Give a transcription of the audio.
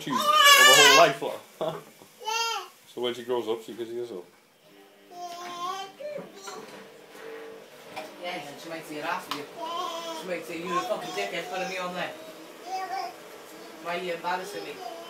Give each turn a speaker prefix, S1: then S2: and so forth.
S1: YouTube of her whole life, like. So when she grows up, she can see herself.
S2: Yeah, and she might see it after you. She might say, you the fucking dickhead putting me on there. Why are you embarrassing me?